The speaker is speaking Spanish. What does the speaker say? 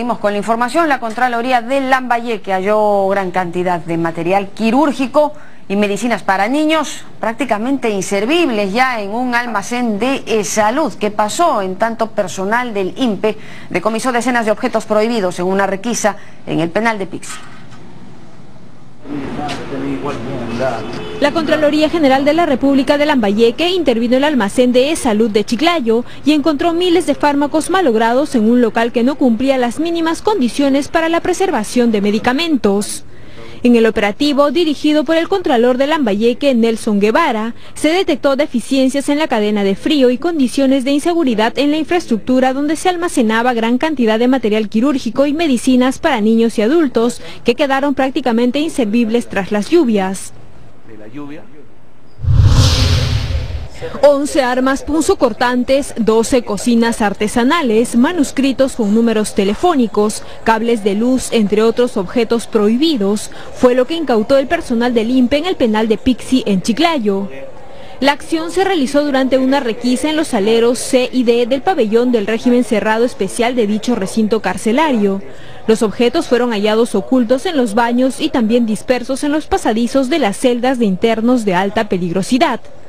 Seguimos con la información. La Contraloría de Lambayeque halló gran cantidad de material quirúrgico y medicinas para niños prácticamente inservibles ya en un almacén de salud. ¿Qué pasó? En tanto, personal del INPE decomisó decenas de objetos prohibidos en una requisa en el penal de Pixi. La Contraloría General de la República de Lambayeque intervino en el almacén de salud de Chiclayo y encontró miles de fármacos malogrados en un local que no cumplía las mínimas condiciones para la preservación de medicamentos. En el operativo, dirigido por el Contralor de Lambayeque, Nelson Guevara, se detectó deficiencias en la cadena de frío y condiciones de inseguridad en la infraestructura donde se almacenaba gran cantidad de material quirúrgico y medicinas para niños y adultos que quedaron prácticamente inservibles tras las lluvias. 11 armas punzocortantes, 12 cocinas artesanales, manuscritos con números telefónicos, cables de luz, entre otros objetos prohibidos, fue lo que incautó el personal del INPE en el penal de Pixi en Chiclayo. La acción se realizó durante una requisa en los aleros C y D del pabellón del régimen cerrado especial de dicho recinto carcelario. Los objetos fueron hallados ocultos en los baños y también dispersos en los pasadizos de las celdas de internos de alta peligrosidad.